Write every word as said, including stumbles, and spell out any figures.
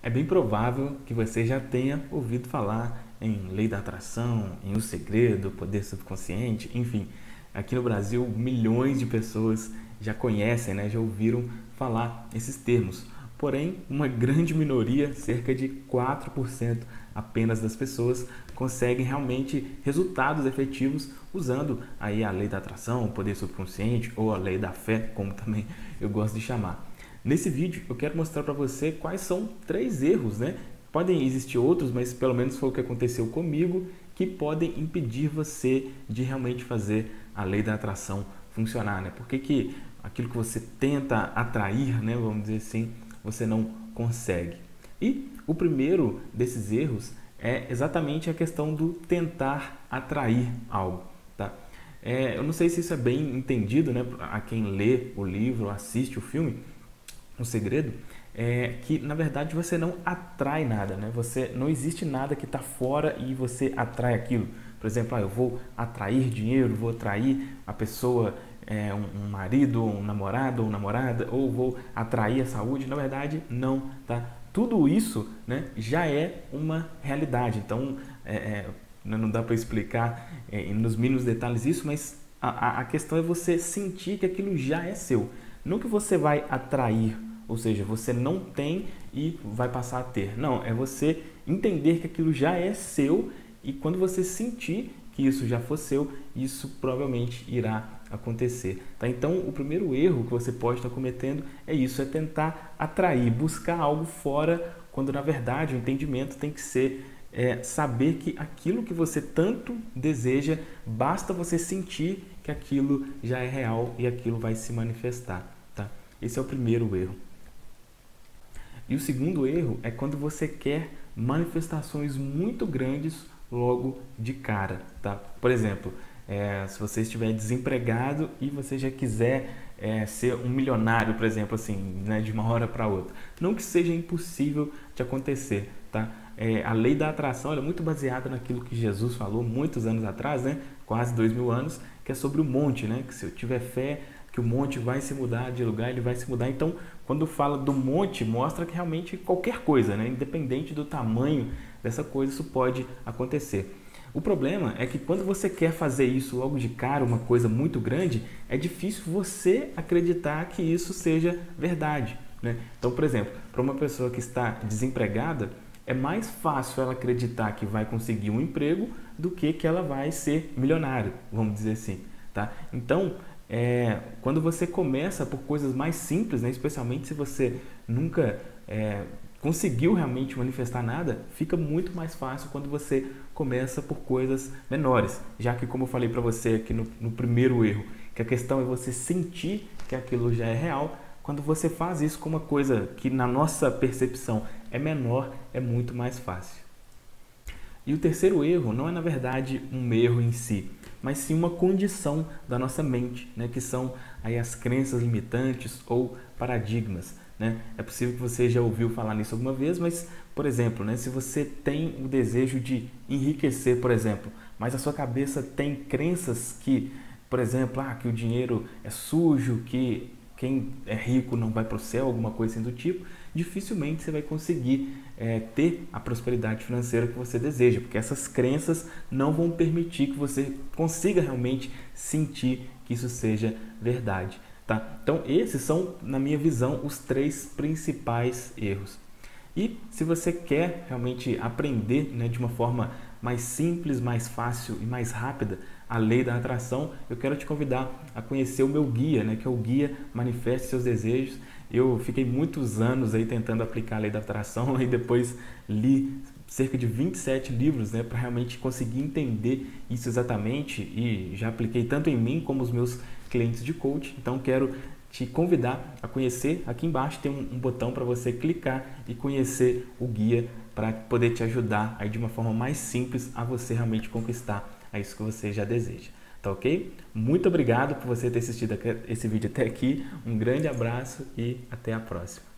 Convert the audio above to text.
É bem provável que você já tenha ouvido falar em Lei da Atração, em O Segredo, Poder Subconsciente, enfim. Aqui no Brasil, milhões de pessoas já conhecem, né, já ouviram falar esses termos. Porém, uma grande minoria, cerca de quatro por cento apenas das pessoas, conseguem realmente resultados efetivos usando aí a Lei da Atração, o Poder Subconsciente ou a Lei da Fé, como também eu gosto de chamar. Nesse vídeo eu quero mostrar para você quais são três erros, né? Podem existir outros, mas pelo menos foi o que aconteceu comigo, que podem impedir você de realmente fazer a lei da atração funcionar, né? Por que que aquilo que você tenta atrair, né, vamos dizer assim, você não consegue? E o primeiro desses erros é exatamente a questão do tentar atrair algo, tá? É, eu não sei se isso é bem entendido, né, a quem lê o livro, assiste o filme, O Segredo, é que na verdade você não atrai nada, né? Você não existe nada que está fora e você atrai aquilo. Por exemplo, ah, eu vou atrair dinheiro, vou atrair a pessoa, é, um, um marido, um namorado ou namorada, ou vou atrair a saúde. Na verdade, não, tá? Tudo isso, né, já é uma realidade. Então, é, é, não dá para explicar é, nos mínimos detalhes isso, mas a, a questão é você sentir que aquilo já é seu. Não que você vai atrair, ou seja, você não tem e vai passar a ter. Não, é você entender que aquilo já é seu e quando você sentir que isso já for seu, isso provavelmente irá acontecer. Tá? Então, o primeiro erro que você pode estar cometendo é isso, é tentar atrair, buscar algo fora, quando na verdade o entendimento tem que ser é, saber que aquilo que você tanto deseja, basta você sentir que aquilo já é real e aquilo vai se manifestar. Tá? Esse é o primeiro erro. E o segundo erro é quando você quer manifestações muito grandes logo de cara, tá? Por exemplo, é, se você estiver desempregado e você já quiser é, ser um milionário, por exemplo, assim, né, de uma hora para outra. Não que seja impossível de acontecer, tá? É, a lei da atração ela é muito baseada naquilo que Jesus falou muitos anos atrás, né? Quase dois mil anos, que é sobre o monte, né? Que se eu tiver fé, que o monte vai se mudar de lugar, ele vai se mudar. Então, quando fala do monte, mostra que realmente qualquer coisa, né? Independente do tamanho dessa coisa, isso pode acontecer. O problema é que quando você quer fazer isso logo de cara, uma coisa muito grande, é difícil você acreditar que isso seja verdade, né? Então, por exemplo, para uma pessoa que está desempregada, é mais fácil ela acreditar que vai conseguir um emprego do que que ela vai ser milionário, vamos dizer assim, tá? Então, É, quando você começa por coisas mais simples, né, especialmente se você nunca é, conseguiu realmente manifestar nada, fica muito mais fácil quando você começa por coisas menores. Já que, como eu falei para você aqui no, no primeiro erro, que a questão é você sentir que aquilo já é real, quando você faz isso com uma coisa que na nossa percepção é menor, é muito mais fácil. E o terceiro erro não é, na verdade, um erro em si, mas sim uma condição da nossa mente, né, que são aí as crenças limitantes ou paradigmas. Né? É possível que você já ouviu falar nisso alguma vez, mas, por exemplo, né, se você tem o desejo de enriquecer, por exemplo, mas a sua cabeça tem crenças que, por exemplo, ah, que o dinheiro é sujo, que quem é rico não vai para o céu, alguma coisa assim do tipo, dificilmente você vai conseguir é, ter a prosperidade financeira que você deseja, porque essas crenças não vão permitir que você consiga realmente sentir que isso seja verdade. Tá? Então, esses são, na minha visão, os três principais erros. E se você quer realmente aprender, né, de uma forma mais simples, mais fácil e mais rápida a lei da atração, eu quero te convidar a conhecer o meu guia, né, que é o Guia Manifeste Seus Desejos. Eu fiquei muitos anos aí tentando aplicar a lei da atração e depois li cerca de vinte e sete livros, né, para realmente conseguir entender isso exatamente, e já apliquei tanto em mim como os meus clientes de coach. Então quero te convidar a conhecer. Aqui embaixo tem um, um botão para você clicar e conhecer o guia para poder te ajudar aí de uma forma mais simples a você realmente conquistar a isso que você já deseja. Tá ok? Muito obrigado por você ter assistido esse vídeo até aqui. Um grande abraço e até a próxima.